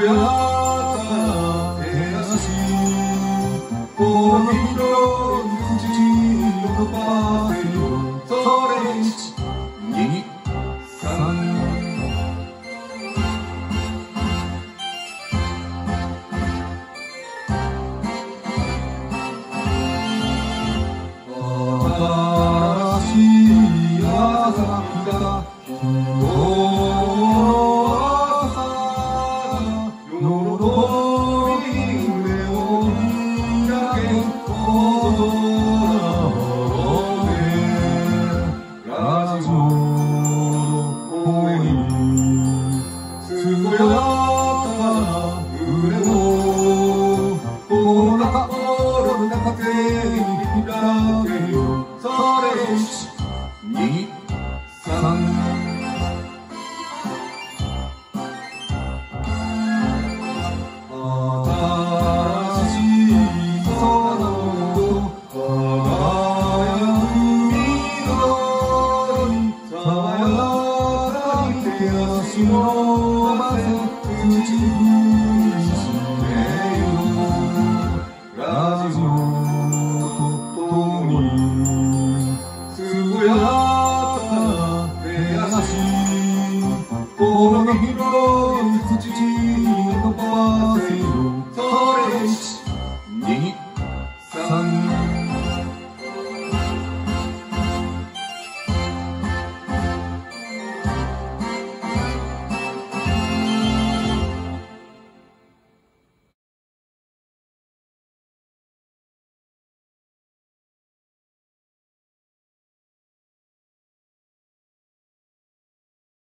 やかな手足この広い口のパーティーそれ1、2、3新しい朝日が昨日の朝喜び胸を開け踊ろうねラジオの声に健やかな胸をこの心の中で開けよそれ1、2、3新しい空の輝く緑に爽やかに手足を伸ばせ口笛